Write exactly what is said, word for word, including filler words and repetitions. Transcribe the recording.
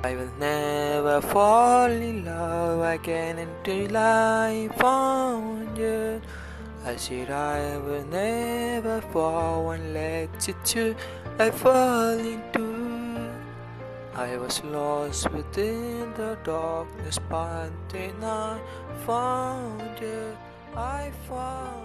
I will never fall in love again until I found you. I said I will never fall and let you to I fall into. I was lost within the darkness, but then I found you. I found